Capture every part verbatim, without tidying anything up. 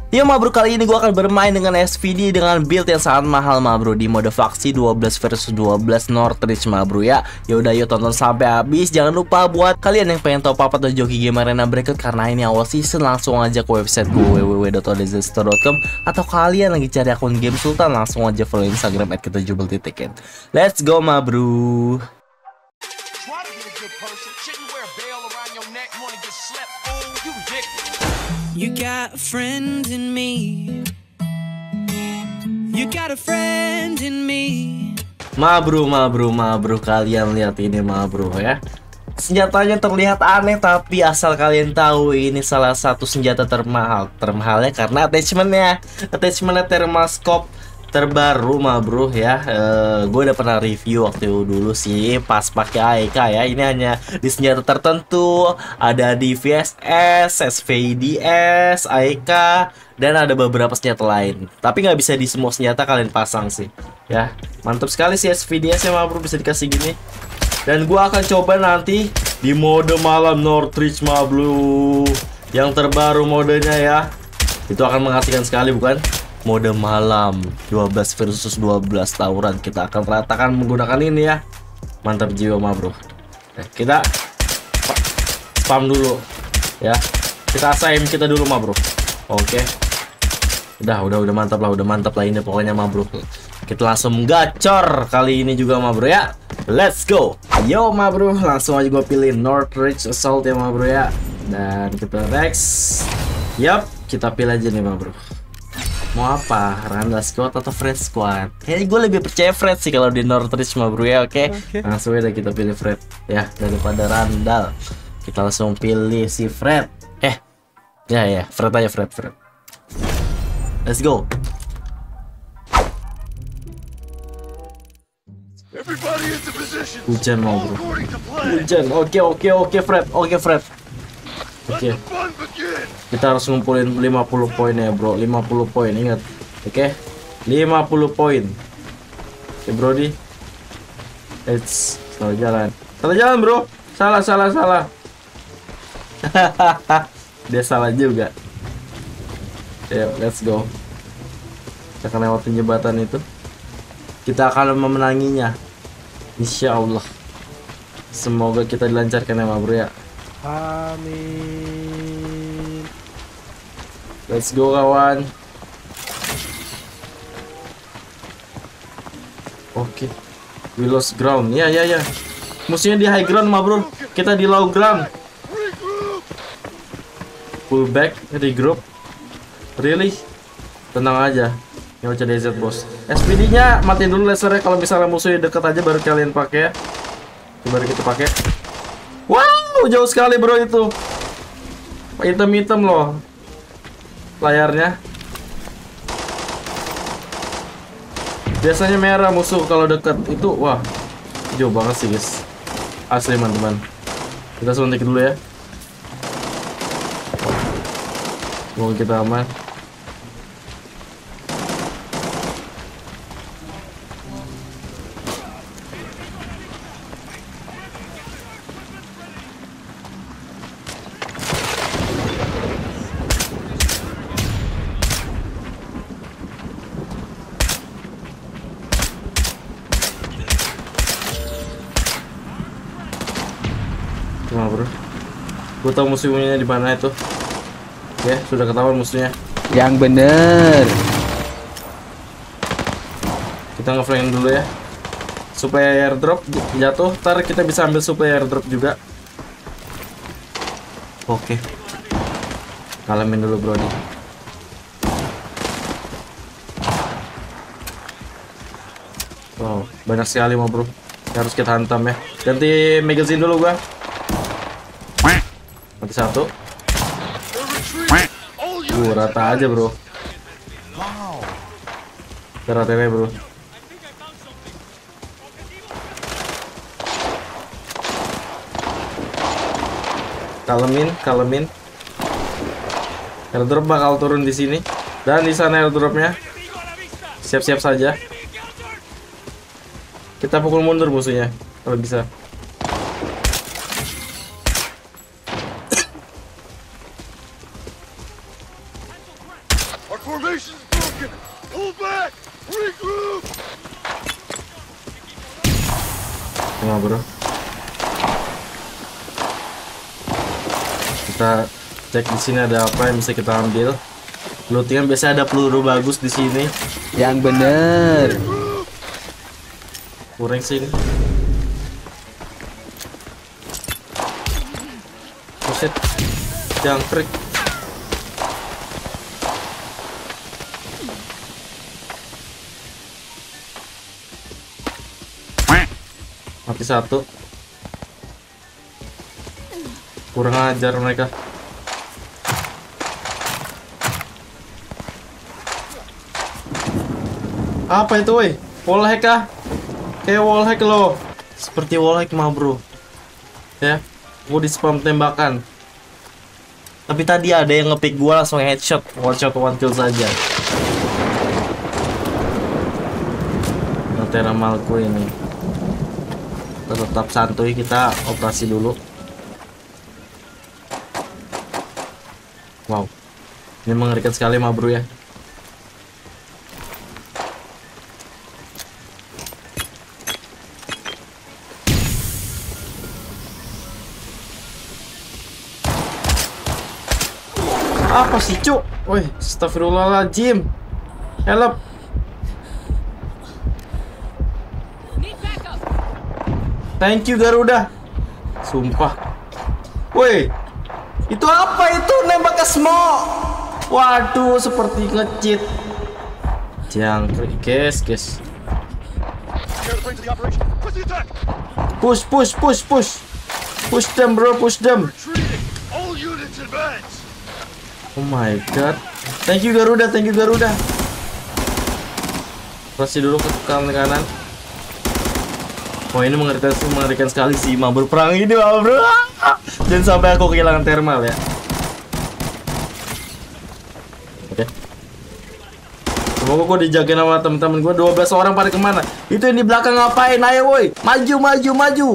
Ya ma bro, kali ini gue akan bermain dengan S V D dengan build yang sangat mahal ma bro, di mode faksi dua belas versus dua belas Northridge ma bro ya. Yaudah yuk tonton sampai habis. Jangan lupa buat kalian yang pengen tahu apa atau joki game arena berikut, karena ini awal season, langsung aja ke website gue w w w dot oddzstore dot com, atau kalian lagi cari akun game Sultan, langsung aja follow Instagram at kita jubel titik. Let's go ma bro. You got a friend in me. You got a friend in me. Ma bro, ma bro, ma bro, kalian lihat ini ma bro ya. Senjatanya terlihat aneh, tapi asal kalian tahu ini salah satu senjata termahal. Termahalnya karena attachmentnya, attachmentnya thermal scope terbaru ma bro ya. Uh, gue udah pernah review waktu dulu sih pas pakai A E K ya. Ini hanya di senjata tertentu, ada di V S S, S V D S, A E K, dan ada beberapa senjata lain. Tapi nggak bisa di semua senjata kalian pasang sih ya. Mantap sekali sih S V D S ya ma bro, bisa dikasih gini. Dan gue akan coba nanti di mode malam Northridge ma bro, yang terbaru modenya ya. Itu akan mengasihkan sekali bukan? Mode malam dua belas versus dua belas tawuran, kita akan ratakan menggunakan ini ya. Mantap jiwa ma bro. Nah, kita spam dulu ya. Kita asaim kita dulu ma bro. Oke. Udah, udah, udah mantap lah, udah mantap lah ini pokoknya ma bro. Kita langsung gacor kali ini juga ma bro ya. Let's go. Ayo ma bro, langsung aja gue pilih Northridge Assault ya ma bro ya. Dan kita next. Yap, kita pilih aja nih ma bro. Mau apa? Randall Squad atau Fred Squad? Kayaknya gue lebih percaya Fred sih kalau di Northridge ma bro ya. Oke, okay? Okay. Langsung aja kita pilih Fred ya, daripada Randall. Kita langsung pilih si Fred. Eh, ya ya, Fred aja, Fred, Fred. Let's go. Hujan ma bro. Hujan. Oke, oke, oke Fred. Oke Fred. Oke. Kita harus ngumpulin lima puluh poin ya bro, lima puluh poin, ingat. Oke, lima puluh poin. Oke Brody. It's salah jalan. Salah jalan bro. Salah, salah, salah. Dia salah juga. Ya, yeah, let's go. Kita akan lewatin jembatan itu. Kita akan memenanginya, insya Allah. Semoga kita dilancarkan ya bro ya. Amin. Let's go kawan. Oke, okay. We lost ground. Ya ya ya. Musuhnya di high ground ma bro. Kita di low ground. Pull back, regroup. Really? Tenang aja. Yang udah D Z bos. S P D-nya matiin dulu lasernya, kalau misalnya musuhnya deket aja baru kalian pakai ya. Coba kita pakai. Wow, jauh sekali bro itu. Hitam-hitam loh layarnya. Biasanya merah musuh kalau deket itu. Wah, jauh banget sih guys. Asli teman-teman. Kita suntik dulu ya. Semoga kita aman. Nah bro, gue tahu musuhnya di mana itu. Ya, sudah ketahuan musuhnya. Yang bener. Kita ngeflank dulu ya, supaya airdrop jatuh. Ntar kita bisa ambil supply airdrop juga. Oke, kalamin dulu bro nih. Wow, banyak sekali mau bro. Harus kita hantam ya. Ganti magazine dulu gua. Mati satu. Uh, rata aja bro. Kita ratain aja bro. Kalemin, kalemin. Airdrop bakal turun di sini. Dan di sana airdropnya. Siap-siap saja. Kita pukul mundur musuhnya kalau bisa. Our formation's broken. Pull back. Regroup. Nah, bro. Kita cek di sini ada apa yang bisa kita ambil. Lootingan biasanya ada peluru bagus di sini. Yang bener. Kurang sini. Buset. Jangkrik. Mati satu. Kurang ajar mereka. Apa itu, woi? Wallhack kah? Kayak wallhack loh. Seperti wallhack mah, bro. Ya, gua di spam tembakan. Tapi tadi ada yang ngepick gua langsung headshot, one shot one kill saja. Notera malku ini. Kita tetap santuy, kita operasi dulu. Wow, ini mengerikan sekali mah, bro ya. Apa sih, cuk? Woi, astagfirullahaladzim. Help. Thank you, Garuda. Sumpah. Woi, itu apa itu nembak ke smoke? Waduh, seperti nge-cheat. Jangkrik, guys, guys. Push, push, push, push. Push them, bro, push them. All units advance. Oh my god. Thank you, Garuda, thank you, Garuda. Kasih dulu ke kanan kanan. Oh, ini mengerikan, mengerikan sekali sih, mah berperang ini, mah, bro. Jangan sampai aku kehilangan thermal ya. Oke. Semoga gue dijagain sama teman-teman gue. Dua belas orang pada kemana? Itu yang di belakang ngapain? Ayo, woi, maju, maju, maju.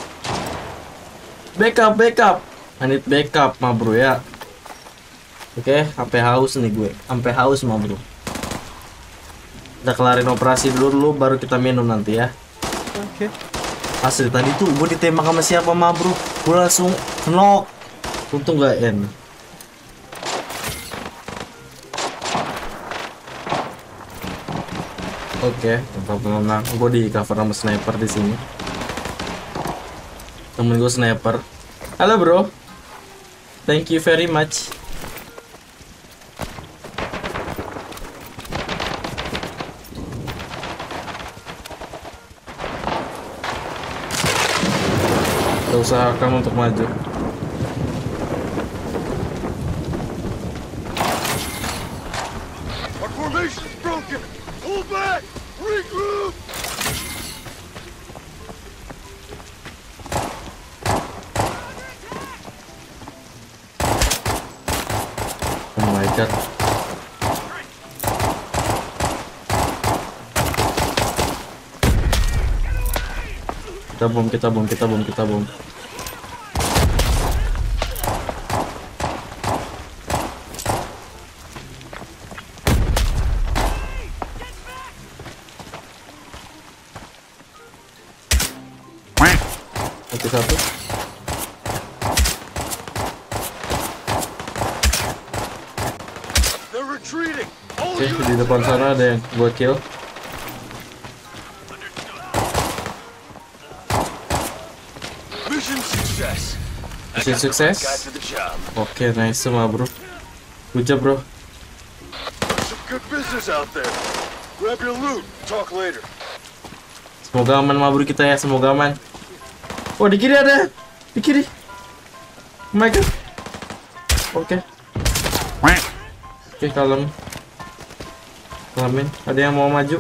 Backup, backup. I need backup, mah, bro ya. Oke, sampai haus nih gue. Sampai haus, mah, bro. Kita kelarin operasi dulu dulu, baru kita minum nanti ya. Oke. Asli tadi tuh gue ditembak sama siapa, mah, bro? Gue langsung knock. Untung gak end. Oke, tempat menang. Gue di cover sama sniper di sini. Temen gue sniper. Halo, bro. Thank you very much. Kita usahakan untuk maju. Our formation's broken. Pull back. Regroup. Oh my god. Kita bom, kita bom, kita bom, kita bom. Mati satu. They're retreating. All Oke, units di depan sana ada yang gua kill. Mission success. Mission sukses. Guide for the job. Oke, nice semua, bro. Good job, bro. Some good business out there. Grab your loot. Talk later. Semoga aman, mah, bro, kita ya. Semoga aman. Oh, di kiri ada. Di kiri. Oh my god. Oke. Oke, kalem. Kalemin. Ada yang mau maju?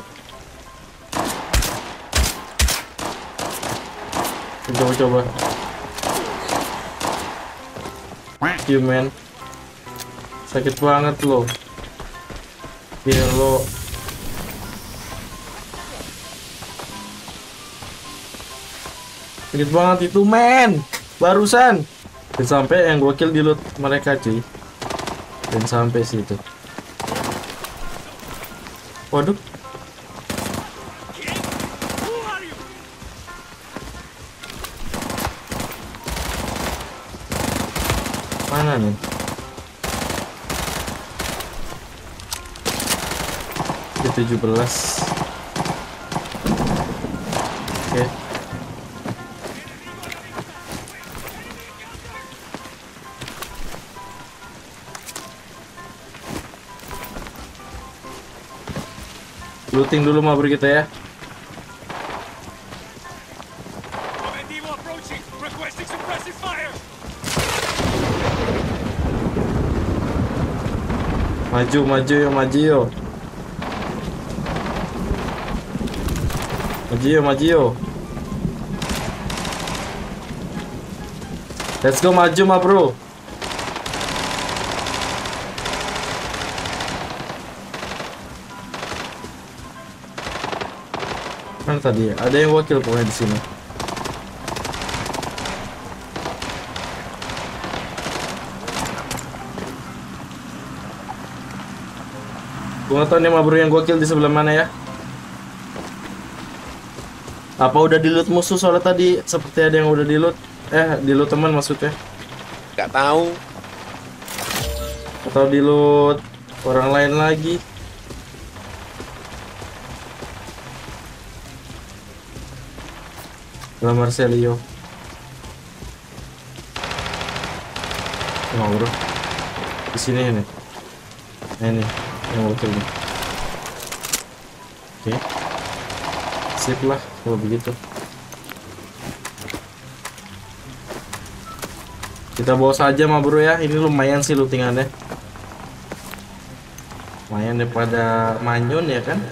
Coba-coba. You man. Sakit banget lo. Iya lo. Sakit banget itu, men. Barusan. Dan sampai yang gua kill di loot mereka, cuy. Dan sampai situ. Waduh. Mana nih? Di tujuh belas. Oke. Looting dulu mah bro kita ya. Maju, maju yo, maju yo. Maju yo, maju yo. Let's go, maju mah bro. Mana tadi? Ada yang wakil pokoknya di sini. Gua nggak tahu nih mah bro yang gokil di sebelah mana ya. Apa udah di loot musuh soalnya tadi seperti ada yang udah di loot. Eh, di loot teman maksudnya. Gak tahu. Atau di loot orang lain lagi. La Marcelio. Oh bro. Di sini ini. Nah, ini yang wakil nih. Oke. Sip lah kalau begitu. Kita bawa saja mah bro ya. Ini lumayan sih lootingannya. Lumayan daripada manyun ya kan.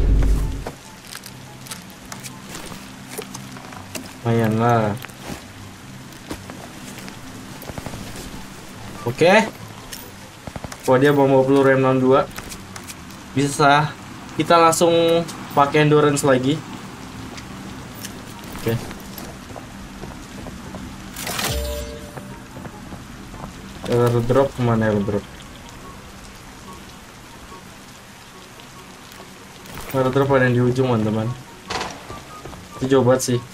Lumayan lah. Oke. Wah dia bawa peluru M enam dua. Bisa kita langsung pakai endurance lagi. Oke. Airdrop kemana airdrop? Airdrop ada yang di ujung teman-teman. Itu jauh banget sih.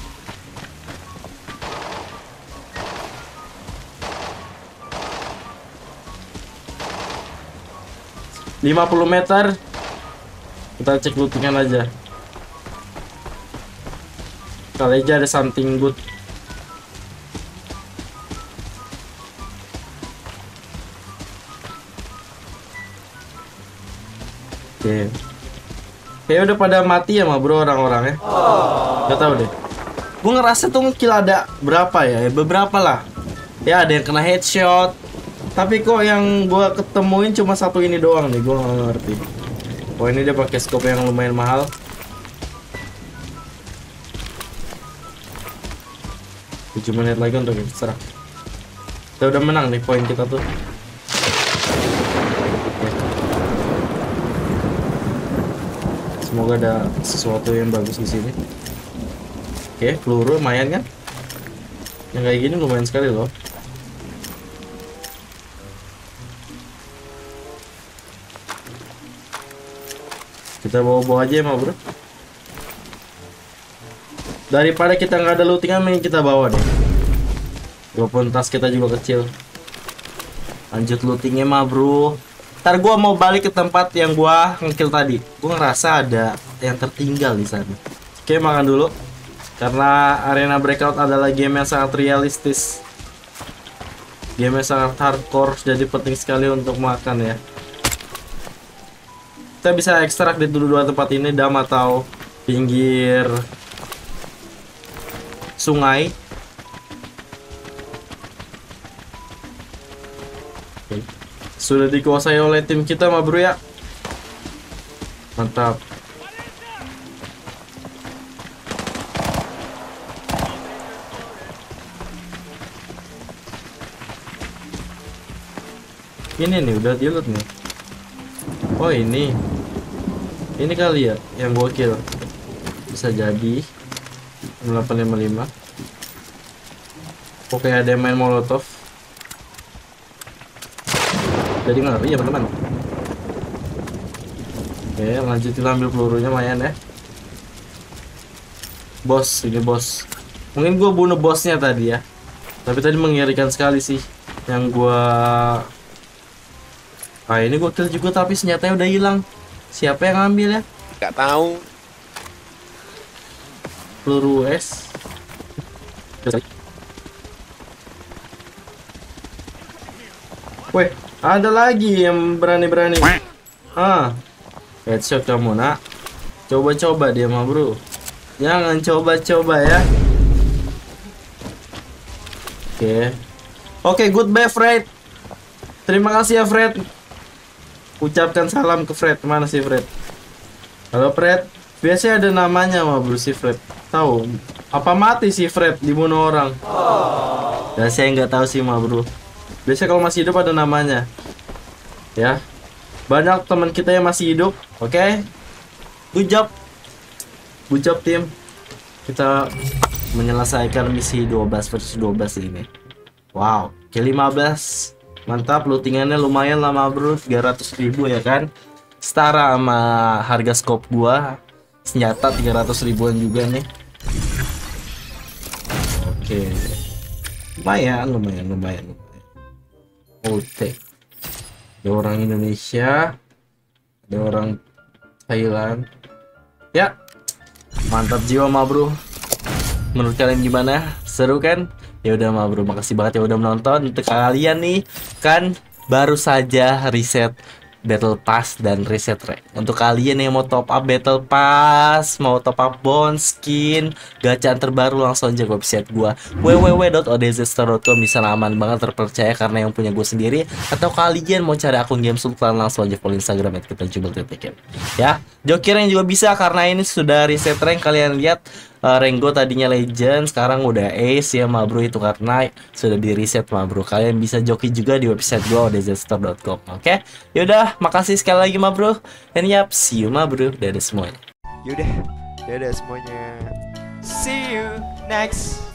lima puluh meter. Kita cek lootingan aja. Kali aja ada something good. Oke. Kayak udah pada mati ya mah bro orang-orangnya. Gak tau deh. Gue ngerasa tuh kill ada berapa ya? Beberapa lah. Ya ada yang kena headshot. Tapi kok yang gua ketemuin cuma satu ini doang nih, gua nggak ngerti. Oh ini dia pakai scope yang lumayan mahal. tujuh menit lagi untuk serang. Kita udah menang nih poin kita tuh. Oke. Semoga ada sesuatu yang bagus di sini. Oke, peluru lumayan kan? Yang kayak gini lumayan sekali loh. Kita bawa-bawa aja ya mah bro. Daripada kita nggak ada lootingan, mending kita bawa deh. Walaupun tas kita juga kecil. Lanjut lootingnya mah bro. Ntar gua mau balik ke tempat yang gua ngekill tadi. Gua ngerasa ada yang tertinggal di sana. Oke makan dulu. Karena arena breakout adalah game yang sangat realistis. Game yang sangat hardcore, jadi penting sekali untuk makan ya. Kita bisa ekstrak di dua tempat ini, dam atau pinggir sungai. Oke. Sudah dikuasai oleh tim kita mah bro ya. Mantap. Ini nih udah di loot nih. Oh ini. Ini kali ya yang gokil. Bisa jadi delapan lima lima. Oke ada yang main molotov. Jadi ngeri ya teman-teman. Oke, lanjutin ambil pelurunya lumayan ya. Bos, ini bos. Mungkin gue bunuh bosnya tadi ya. Tapi tadi mengerikan sekali sih. Yang gue... Ah ini gue kill juga tapi senjatanya udah hilang. Siapa yang ngambil ya? Gak tahu. Peluru es. Weh, ada lagi yang berani-berani. Ah, headshot kamu nak. Coba-coba dia mah bro. Jangan coba-coba ya. Oke. Oke, goodbye Fred. Terima kasih ya Fred. Ucapkan salam ke Fred. Mana sih Fred? Halo Fred. Biasanya ada namanya mah bro si Fred. Tahu? Apa mati si Fred dibunuh orang? Dan saya nggak tahu sih mah bro. Biasanya kalau masih hidup ada namanya. Ya. Banyak teman kita yang masih hidup. Oke. Okay? Good job. Good job tim. Kita menyelesaikan misi dua belas versus dua belas ini. Wow, ke lima belas. Mantap, lootingannya lumayan lama bro, tiga ratus ribu ya kan. Setara sama harga scope gua. Senjata tiga ratus ribuan juga nih. Oke. Lumayan, lumayan, lumayan. Oke. Ada orang Indonesia, ada orang Thailand. Ya, mantap jiwa ma bro. Menurut kalian gimana? Seru kan? Ya udah ma bro, makasih banget ya udah menonton. Untuk kalian nih kan baru saja reset Battle Pass dan reset rank. Untuk kalian yang mau top up Battle Pass, mau top up bond, skin, gacaan terbaru, langsung aja ke website gua w w w dot o d z store dot com. Bisa aman banget, terpercaya karena yang punya gue sendiri. Atau kalian mau cari akun game Sultan, langsung aja follow Instagram at kita jubel titik ya. Joker yang juga bisa karena ini sudah reset rank. Kalian lihat uh, Rengo tadinya legend, sekarang udah ace ya ma bro, itu karena sudah di reset ma bro. Kalian bisa joki juga di website gua o d z store dot com. Oke, okay? Yaudah, makasih sekali lagi ma bro. And yap, see you ma bro. Dadah semuanya. Yaudah, dadah semuanya. See you next